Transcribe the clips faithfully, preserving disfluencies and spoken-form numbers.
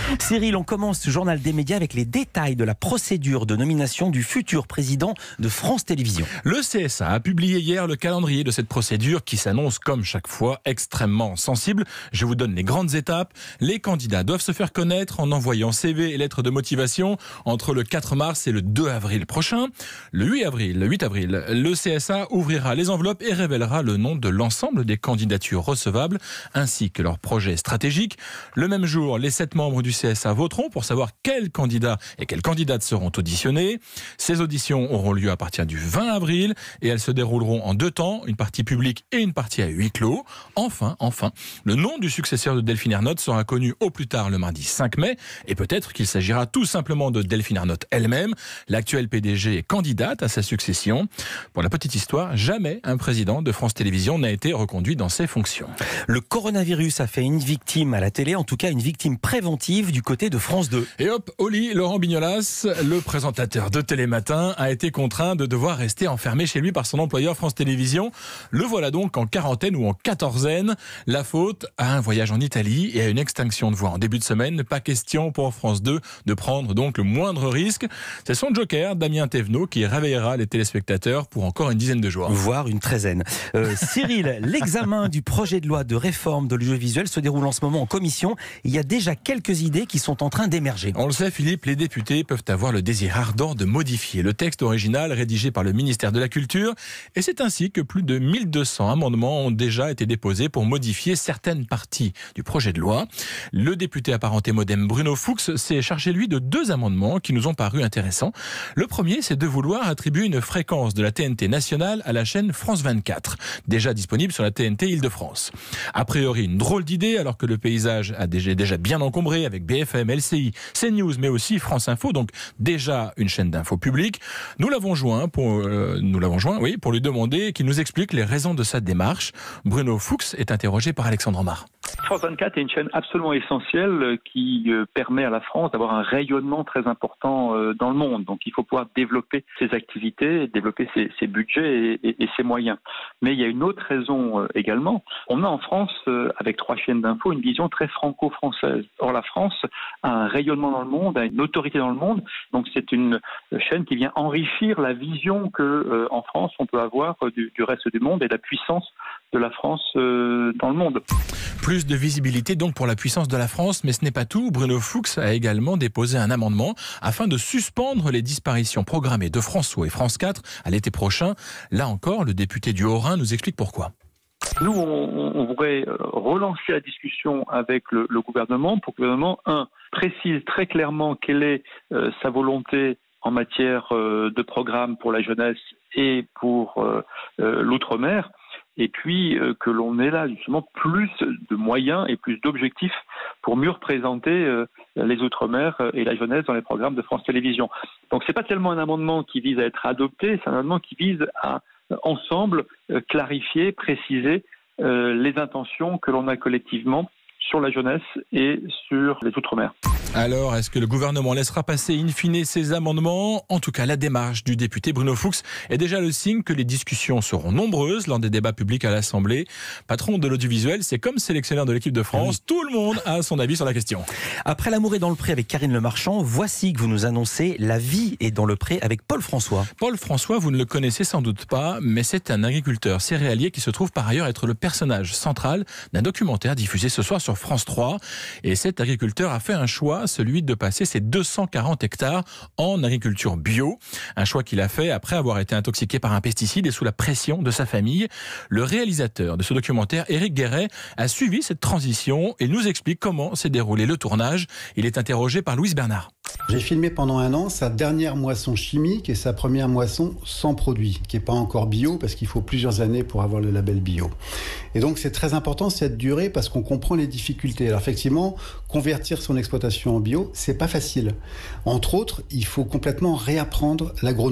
Cyril, on commence ce journal des médias avec les détails de la procédure de nomination du futur président de France Télévisions. Le C S A a publié hier le calendrier de cette procédure qui s'annonce comme chaque fois extrêmement sensible. Je vous donne les grandes étapes. Les candidats doivent se faire connaître en envoyant C V et lettres de motivation entre le quatre mars et le deux avril prochain. Le huit avril, le huit avril, le C S A ouvrira les enveloppes et révélera le nom de l'ensemble des candidatures recevables ainsi que leur projet stratégique. Le même jour, les sept membres du C S A voteront pour savoir quels candidats et quelles candidates seront auditionnés. Ces auditions auront lieu à partir du vingt avril et elles se dérouleront en deux temps, une partie publique et une partie à huis clos. Enfin, enfin, le nom du successeur de Delphine Ernotte sera connu au plus tard le mardi cinq mai et peut-être qu'il s'agira tout simplement de Delphine Ernotte elle-même. L'actuelle P D G est candidate à sa succession. Pour la petite histoire, jamais un président de France Télévisions n'a été reconduit dans ses fonctions. Le coronavirus a fait une victime à la télé, en tout cas une victime préventive du côté de France deux. Et hop, au lit, Laurent Bignolas, le présentateur de Télématin, a été contraint de devoir rester enfermé chez lui par son employeur France Télévisions. Le voilà donc en quarantaine ou en quatorzaine. La faute à un voyage en Italie et à une extinction de voix en début de semaine. Pas question pour France deux de prendre donc le moindre risque. C'est son joker, Damien Thévenot, qui réveillera les téléspectateurs pour encore une dizaine de jours. Voire une treizaine. Euh, Cyril, l'examen du projet de loi de réforme de l'audiovisuel se déroule en ce moment en commission. Il y a déjà quelques idées qui sont en train d'émerger. On le sait, Philippe, les députés peuvent avoir le désir ardent de modifier le texte original rédigé par le ministère de la Culture. Et c'est ainsi que plus de mille deux cents amendements ont déjà été déposés pour modifier certaines parties du projet de loi. Le député apparenté Modem Bruno Fuchs s'est chargé, lui, de deux amendements qui nous ont paru intéressants. Le premier, c'est de vouloir attribuer une fréquence de la T N T nationale à la chaîne France vingt-quatre, déjà disponible sur la T N T Île-de-France. A priori, une drôle d'idée, alors que le paysage a déjà, déjà bien encombré avec B F M, L C I, CNews, mais aussi France Info, donc déjà une chaîne d'info publique. Nous l'avons joint pour, euh, nous l'avons joint, oui, pour lui demander qu'il nous explique les raisons de sa démarche. Bruno Fuchs est interrogé par Alexandre Amar. France vingt-quatre est une chaîne absolument essentielle qui permet à la France d'avoir un rayonnement très important dans le monde. Donc il faut pouvoir développer ses activités, développer ses, ses budgets et, et, et ses moyens. Mais il y a une autre raison également. On a en France, avec trois chaînes d'info, une vision très franco-française. Or la France a un rayonnement dans le monde, a une autorité dans le monde. Donc c'est une chaîne qui vient enrichir la vision que en France on peut avoir du, du reste du monde et la puissance de la France dans le monde. Plus de visibilité donc pour la puissance de la France, mais ce n'est pas tout. Bruno Fuchs a également déposé un amendement afin de suspendre les disparitions programmées de François et France quatre à l'été prochain. Là encore, le député du Haut-Rhin nous explique pourquoi. Nous, on, on voudrait relancer la discussion avec le, le gouvernement pour que le gouvernement, un, précise très clairement quelle est euh, sa volonté en matière euh, de programme pour la jeunesse et pour euh, euh, l'outre-mer. Et puis euh, que l'on ait là justement plus de moyens et plus d'objectifs pour mieux représenter euh, les Outre-mer et la jeunesse dans les programmes de France Télévisions. Donc c'est pas tellement un amendement qui vise à être adopté, c'est un amendement qui vise à ensemble euh, clarifier, préciser euh, les intentions que l'on a collectivement sur la jeunesse et sur les Outre-mer. Alors, est-ce que le gouvernement laissera passer in fine ces amendements ? En tout cas, la démarche du député Bruno Fuchs est déjà le signe que les discussions seront nombreuses lors des débats publics à l'Assemblée. Patron de l'audiovisuel, c'est comme sélectionneur de l'équipe de France. Oui. Tout le monde a son avis sur la question. Après L'amour est dans le pré avec Karine Le Marchand, voici que vous nous annoncez La vie est dans le pré avec Paul François. Paul François, vous ne le connaissez sans doute pas, mais c'est un agriculteur céréalier qui se trouve par ailleurs être le personnage central d'un documentaire diffusé ce soir sur France trois. Et cet agriculteur a fait un choix, celui de passer ses deux cent quarante hectares en agriculture bio. Un choix qu'il a fait après avoir été intoxiqué par un pesticide et sous la pression de sa famille. Le réalisateur de ce documentaire, Éric Guéret, a suivi cette transition et nous explique comment s'est déroulé le tournage. Il est interrogé par Louise Bernard. J'ai filmé pendant un an sa dernière moisson chimique et sa première moisson sans produit, qui n'est pas encore bio parce qu'il faut plusieurs années pour avoir le label bio. Et donc c'est très important cette durée parce qu'on comprend les difficultés. Alors effectivement, convertir son exploitation en bio, c'est pas facile. Entre autres, il faut complètement réapprendre l'agronomie.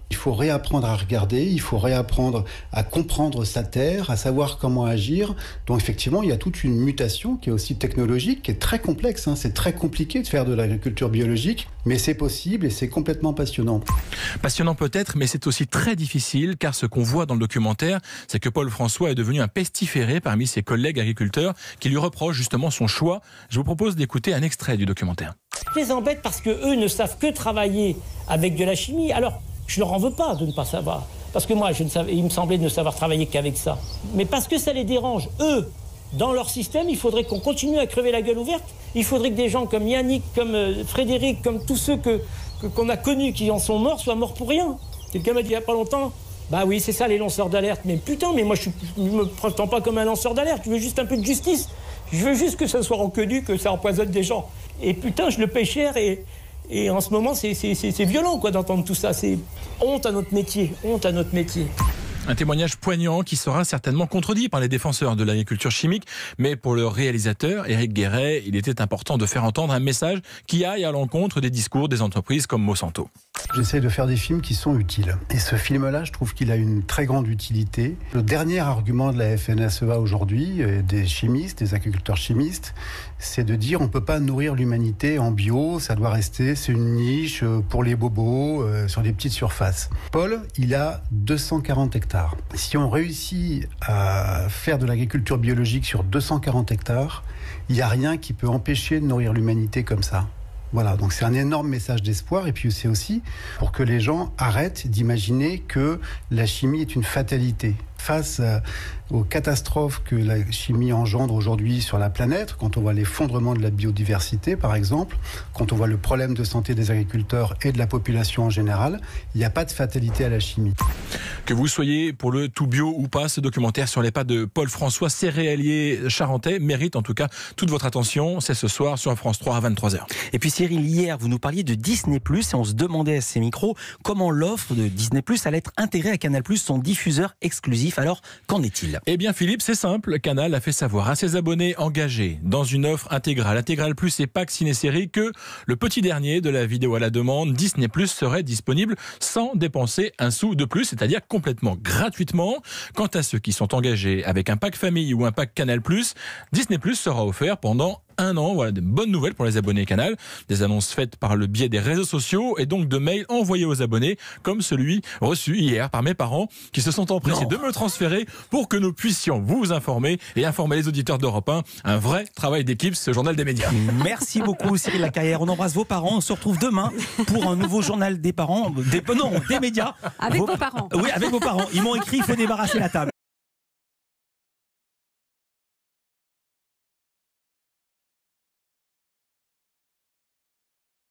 Il faut réapprendre à regarder, il faut réapprendre à comprendre sa terre, à savoir comment agir. Donc effectivement, il y a toute une mutation qui est aussi technologique, qui est très complexe. Hein. C'est très compliqué de faire de l'agriculture biologique, mais c'est possible et c'est complètement passionnant. Passionnant peut-être, mais c'est aussi très difficile, car ce qu'on voit dans le documentaire, c'est que Paul François est devenu un pestiféré parmi ses collègues agriculteurs qui lui reprochent justement son choix. Je vous propose d'écouter un extrait du documentaire. Je les embête parce qu'eux ne savent que travailler avec de la chimie. Alors, je leur en veux pas de ne pas savoir. Parce que moi, je ne savais, il me semblait ne savoir travailler qu'avec ça. Mais parce que ça les dérange, eux, dans leur système, il faudrait qu'on continue à crever la gueule ouverte. Il faudrait que des gens comme Yannick, comme euh, Frédéric, comme tous ceux que, que, qu'on a connus qui en sont morts, soient morts pour rien. Quelqu'un m'a dit il n'y a pas longtemps, bah oui, c'est ça les lanceurs d'alerte. Mais putain, mais moi, je ne me prétends pas comme un lanceur d'alerte. Je veux juste un peu de justice. Je veux juste que ça soit reconnu, que ça empoisonne des gens. Et putain, je le paye cher et... Et en ce moment, c'est, c'est, c'est, c'est violent quoi, d'entendre tout ça. C'est honte à notre métier, honte à notre métier. Un témoignage poignant qui sera certainement contredit par les défenseurs de l'agriculture chimique. Mais pour le réalisateur, Éric Guéret, il était important de faire entendre un message qui aille à l'encontre des discours des entreprises comme Monsanto. J'essaie de faire des films qui sont utiles. Et ce film-là, je trouve qu'il a une très grande utilité. Le dernier argument de la F N S E A aujourd'hui, des chimistes, des agriculteurs chimistes, c'est de dire on ne peut pas nourrir l'humanité en bio, ça doit rester, c'est une niche pour les bobos, euh, sur des petites surfaces. Paul, il a deux cent quarante hectares. Si on réussit à faire de l'agriculture biologique sur deux cent quarante hectares, il n'y a rien qui peut empêcher de nourrir l'humanité comme ça. Voilà, donc c'est un énorme message d'espoir et puis c'est aussi pour que les gens arrêtent d'imaginer que la chimie est une fatalité. Face aux catastrophes que la chimie engendre aujourd'hui sur la planète, quand on voit l'effondrement de la biodiversité par exemple, quand on voit le problème de santé des agriculteurs et de la population en général, il n'y a pas de fatalité à la chimie. Que vous soyez pour le tout bio ou pas, ce documentaire sur les pas de Paul François, céréalier charentais, mérite en tout cas toute votre attention. C'est ce soir sur France trois à vingt-trois heures. Et puis Cyril, hier, vous nous parliez de Disney plus, et on se demandait à ces micros comment l'offre de Disney plus allait être intégrée à Canal plus, son diffuseur exclusif. Alors, qu'en est-il ? Eh bien Philippe, c'est simple. Canal a fait savoir à ses abonnés engagés dans une offre intégrale, intégrale plus et pack ciné-série, que le petit dernier de la vidéo à la demande, Disney plus, serait disponible sans dépenser un sou de plus, c'est-à-dire complètement gratuitement. Quant à ceux qui sont engagés avec un pack famille ou un pack Canal plus, Disney plus sera offert pendant un an. Voilà, de bonnes nouvelles pour les abonnés Canal. Des annonces faites par le biais des réseaux sociaux et donc de mails envoyés aux abonnés, comme celui reçu hier par mes parents qui se sont empressés non. de me transférer pour que nous puissions vous informer et informer les auditeurs d'Europe un. Un vrai travail d'équipe, ce journal des médias. Merci beaucoup Cyril Lacarrière. On embrasse vos parents. On se retrouve demain pour un nouveau journal des parents, des, non, des médias. Avec vos, vos parents. Oui, avec vos parents. Ils m'ont écrit, il faut débarrasser la table.